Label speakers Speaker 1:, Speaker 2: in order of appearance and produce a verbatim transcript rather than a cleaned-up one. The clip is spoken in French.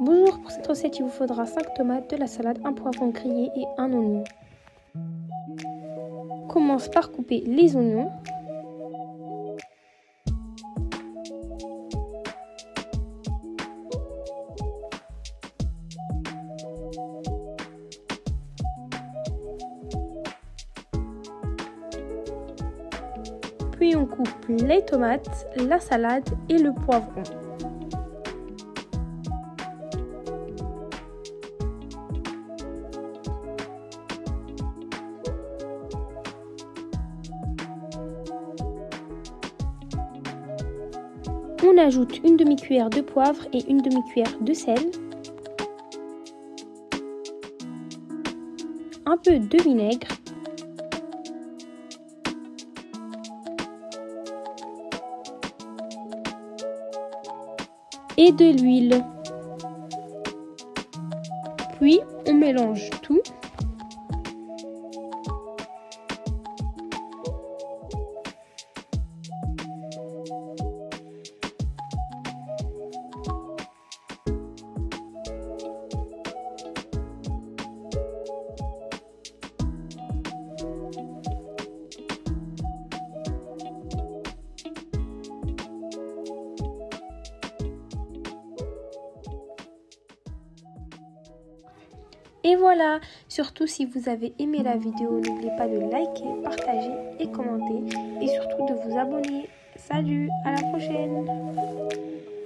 Speaker 1: Bonjour, pour cette recette il vous faudra cinq tomates, de la salade, un poivron grillé et un oignon. Commence par couper les oignons. Puis on coupe les tomates, la salade et le poivron. On ajoute une demi-cuillère de poivre et une demi-cuillère de sel, un peu de vinaigre, et de l'huile. Puis on mélange tout. Et voilà, surtout si vous avez aimé la vidéo, n'oubliez pas de liker, partager et commenter. Et surtout de vous abonner. Salut, à la prochaine!